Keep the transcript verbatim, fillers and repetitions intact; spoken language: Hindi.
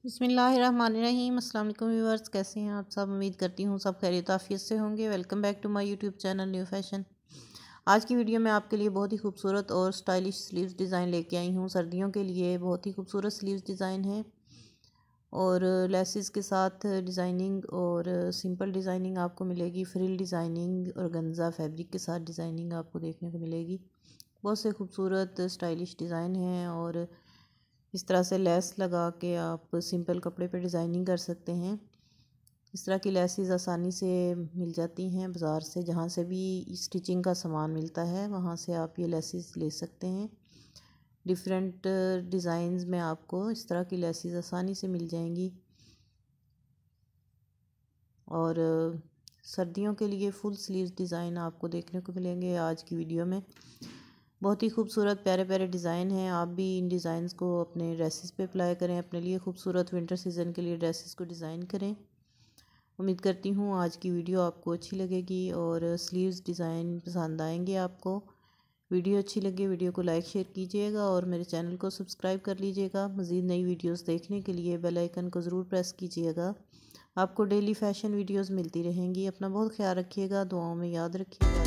बिस्मिल्लाहिर्रहमानिर्रहीम। अस्सलाम वालेकुम व्यूअर्स, कैसे हैं आप सब। उम्मीद करती हूँ सब खैरियत आफियत से होंगे। Welcome back to my YouTube channel new fashion. आज की वीडियो में आपके लिए बहुत ही खूबसूरत और स्टाइलिश स्लीव्स डिज़ाइन लेके आई हूँ। सर्दियों के लिए बहुत ही खूबसूरत स्लीव्स डिज़ाइन है और लेसेस के साथ डिज़ाइनिंग और सिंपल डिज़ाइनिंग आपको मिलेगी। फ्रिल डिज़ाइनिंग और गंजा फैब्रिक के साथ डिज़ाइनिंग आपको देखने को मिलेगी। बहुत से खूबसूरत स्टाइलिश डिज़ाइन हैं और इस तरह से लेस लगा के आप सिंपल कपड़े पे डिज़ाइनिंग कर सकते हैं। इस तरह की लेसेस आसानी से मिल जाती हैं बाज़ार से, जहाँ से भी स्टिचिंग का सामान मिलता है वहाँ से आप ये लेसेस ले सकते हैं। डिफरेंट डिज़ाइंस में आपको इस तरह की लेसेस आसानी से मिल जाएंगी और सर्दियों के लिए फुल स्लीव्स डिज़ाइन आपको देखने को मिलेंगे आज की वीडियो में। बहुत ही खूबसूरत प्यारे प्यारे डिज़ाइन हैं। आप भी इन डिज़ाइंस को अपने ड्रेसेस पे अप्लाई करें, अपने लिए खूबसूरत विंटर सीज़न के लिए ड्रेसेस को डिज़ाइन करें। उम्मीद करती हूँ आज की वीडियो आपको अच्छी लगेगी और स्लीव्स डिज़ाइन पसंद आएंगे आपको। वीडियो अच्छी लगे वीडियो को लाइक शेयर कीजिएगा और मेरे चैनल को सब्सक्राइब कर लीजिएगा। मज़ीद नई वीडियोस देखने के लिए बेल आइकन को ज़रूर प्रेस कीजिएगा। आपको डेली फैशन वीडियोस मिलती रहेंगी। अपना बहुत ख्याल रखिएगा, दुआओं में याद रखिएगा।